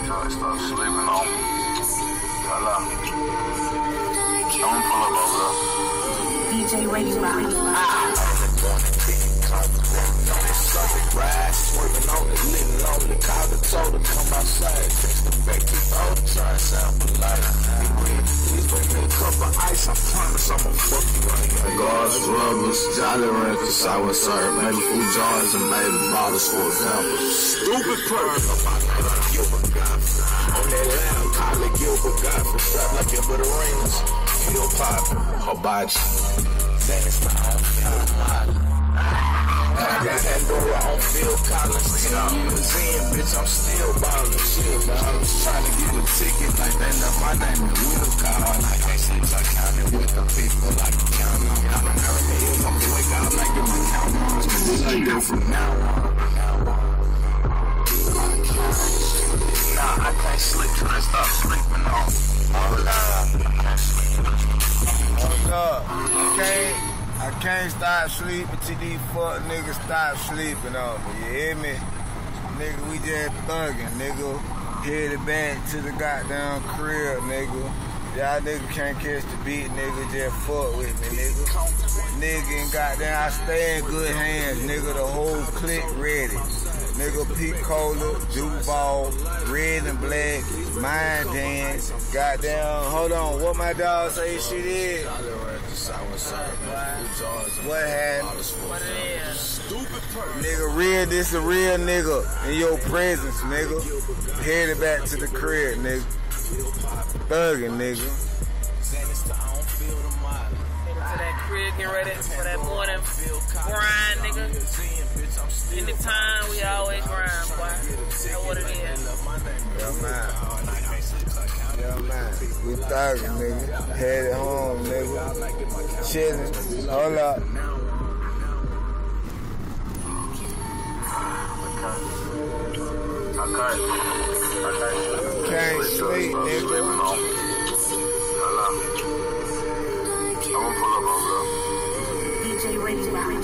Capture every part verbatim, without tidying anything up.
I start sleeping on me. Pcola. Don't pull up over there. D J Radio Rock. Ride, swerving on it, living lonely. Call the toll to come outside. Text the back to throw the try and sound polite. Please bring me a cup of ice. I promise I'ma fuck you right now. Guards, rubbers, Jolly Ranchers, sour syrup, maybe food jars and baby bottles for example. Stupid person. Gilbert Godfrey. On that loud, call it Gilbert Godfrey. Strapped like Gilbert Arenas. Hill poppin'. Hibachi. Dennis, I don't feel modern. I got Pandora on Phil Collins. Ten years in, bitch, I'm still ballin'. Shit, dog. I was trying to get a ticket like they left my name in Will Call. I can't sleep, I counted with the people like the count on. I'm in her heels, I'm gonna wake up like my count on. It's gonna be like that from now on. Nah, I can't sleep till I start sleeping on me. Oh, nah, I can't sleep. Hold up, I can't. I can't stop sleeping till these fuck niggas stop sleeping on me, you hear me? Nigga, we just thuggin', nigga. Headed back to the goddamn crib, nigga. Y'all niggas can't catch the beat, nigga. Just fuck with me, nigga. Nigga and goddamn, I stay in good hands, nigga. The whole clique ready. Nigga, Pcola, Duval, red and black, mind dance. Goddamn, hold on, what my dog say shit is? What happened? What it is? Stupid person. Nigga, real, this a real nigga in your presence, nigga. Headed back to the crib, nigga. Thuggin', nigga. To that crib, get ready for that morning grind, nigga. Anytime, we always grind, boy. That's what it is. Yeah, man. Yeah, man. We thuggin', nigga. Headed home, nigga. Chillin'. Hold up. Okay. Okay. Can't sleep, nigga. Pcola. Don't pull up over there. D J Radio Rock.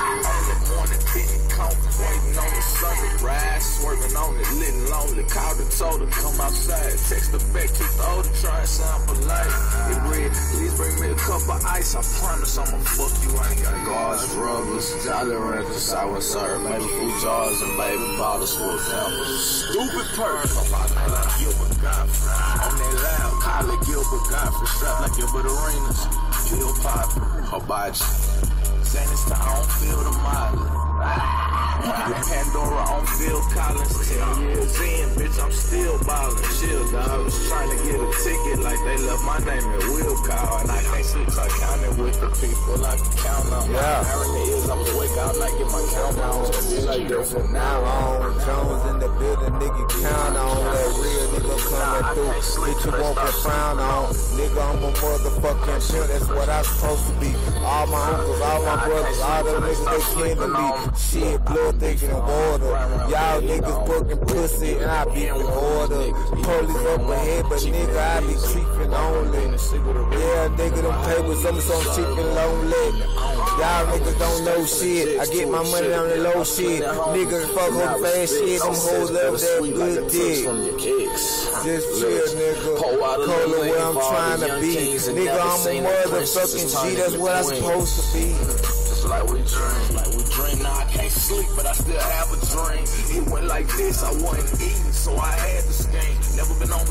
Waiting on the sun, ride, swerving on it, living lonely. Call the toll to come outside. Text the back to throw to try and sound polite. It read, please bring me a cup of ice. I promise I'ma fuck you right now. Guards, rubbers, Jolly Ranchers, sour syrup, maybe food jars and baby bottles for example. Stupid person. Like Gilbert Godfrey. On that loud, call it Gilbert Godfrey. Strapped like Gilbert Arenas. Hill poppin'. Hibachi. Dennis, I don't feel the model. With Pandora on Phil Collins. Ten years in, bitch, I'm still ballin'. Chill, dog. I was trying to get a ticket like they left my name in Will Call. And I can't sleep, so I counted with the people like the count on. Yeah. My irony is I was wake out like get my count on. It's gonna be like that from now on. Jones in the building, nigga, count on that real nigga coming through. Bitch, you won't get frown on. Nigga, I'm a motherfucking pimp, that's what I'm supposed to be. All my uncles, all my brothers, all them niggas, they kin to me. Shit, blood thicker than water. Y'all niggas booking pussy, and I be in order. Police up ahead, but nigga, I be cheapin' only. Yeah, nigga, them papers, I'm so cheap and lonely. Y'all niggas don't know shit. I get my money on the low shit. Niggas fuck on fast shit. Them hoes love that good dick. Just chill, nigga. Pcola where I'm trying to be. Nigga, I'm a motherfucking G. That's what I'm supposed to be. Just like we dream, like we dream. Now I can't sleep, but I still have a dream. It went like this, I wasn't eating, so I had to scheme. Never been on